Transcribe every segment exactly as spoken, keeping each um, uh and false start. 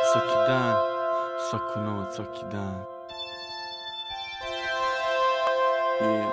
Svaki dan, svaku noć, svaki dan. Yeah.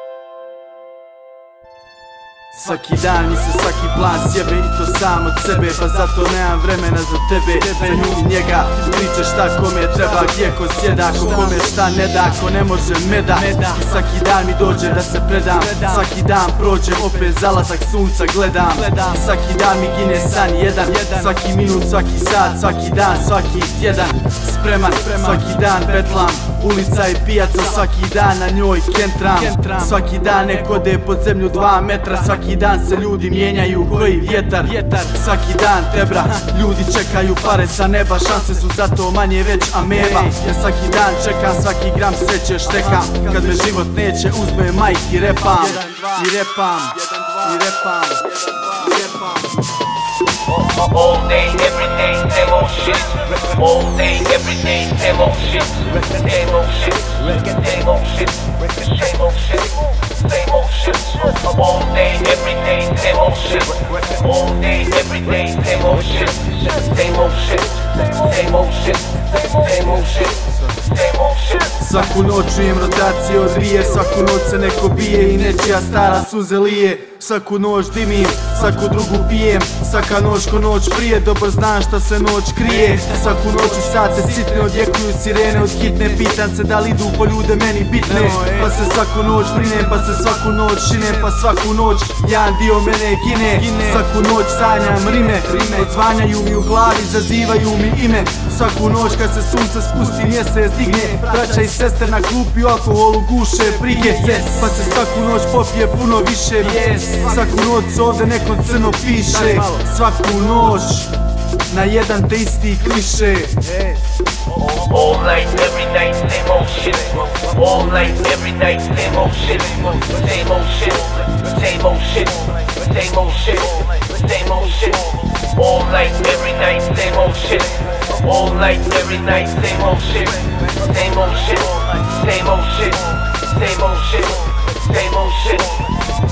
Svaki dan mi se svaki plan sjebe i to sam od sebe, pa zato nemam vremena za tebe, za nju i njega. Pričaš šta kome treba, gdje ko sjeda, ko kome šta ne da, ko ne može meda. I svaki dan mi dođe da se predam, svaki dan prođe opet zalazak sunca gledam. I svaki dan mi gine san jedan, svaki minut, svaki sat, svaki dan, svaki tjedan. Spreman, svaki dan petlam, ulica i pijaca, svaki dan na njoj kentram. Svaki dan nek ode pod zemlju dva metra, svaki dan se ljudi mijenjaju koji vjetar. Svaki dan tebra, ljudi čekaju pare sa neba, šanse su zato manje već ameba. Ja svaki dan čekam, svaki gram sreće štekam, kad me život neće uzme majk i repam. I repam, i repam, i repam. All day, every day, same old shit. All day, every day, same old shit. Same old shit, same old shit, same old shit, same old shit. All day, every day, same old shit. All day, every day, same old shit. Same old shit, same old shit, same old shit, same old shit. Svaku noć čujem rotacije od rije, svaku noć se neko bije i nečija stara suze lije. Svaku noć dimim, svaku drugu pijem, svaka noć ko noć prije, dobro znam šta se noć krije. Svaku noć u sate sitne odjekuju sirene od hitne, pitam se da li idu po ljude meni bitne. Pa se svaku noć brinem, pa se svaku noć šinem, pa svaku noć jedan dio mene gine. Svaku noć sanjam rime, odzvanjaju mi u glavi, zazivaju mi ime. Svaku noć kad se sunce spusti, mjesec digne, braća i sestre na klupi u alkoholu guše brige. Pa se svaku noć popije puno više, svaku noć ovdje neko crno piše. Svaku noć na jedan te isti kliše. All night, every night, same old shit. All night, every night, same old shit. Same old shit, same old shit, same old shit, same old shit. All night, every night, same old shit. All night, every night, same old shit. Same old shit, same old shit, same old shit, same old shit.